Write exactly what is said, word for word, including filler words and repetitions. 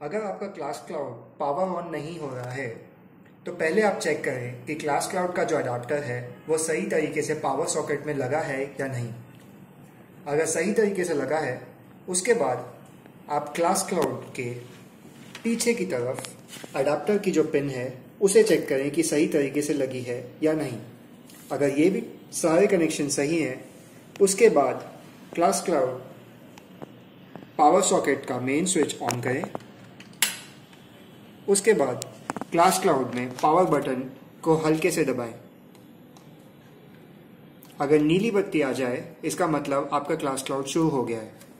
अगर आपका class cloud power on नहीं हो रहा है तो पहले आप चेक करें कि क्लास क्लाउड का जो अडाप्टर है वो सही तरीके से पावर सॉकेट में लगा है या नहीं। अगर सही तरीके से लगा है उसके बाद आप क्लास क्लाउड के पीछे की तरफ अडाप्टर की जो पिन है उसे चेक करें कि सही तरीके से लगी है या नहीं। अगर ये भी सारे कनेक्शन सही हैं उसके बाद क्लास क्लाउड पावर सॉकेट का मेन स्विच ऑन करें। उसके बाद क्लास क्लाउड में पावर बटन को हल्के से दबाएं। अगर नीली बत्ती आ जाए इसका मतलब आपका क्लास क्लाउड शुरू हो गया है।